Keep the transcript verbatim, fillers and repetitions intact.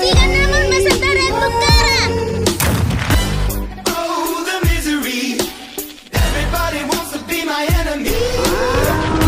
Si ganamos, me sentaré en tu cara. Oh, the misery. Everybody wants to be my enemy.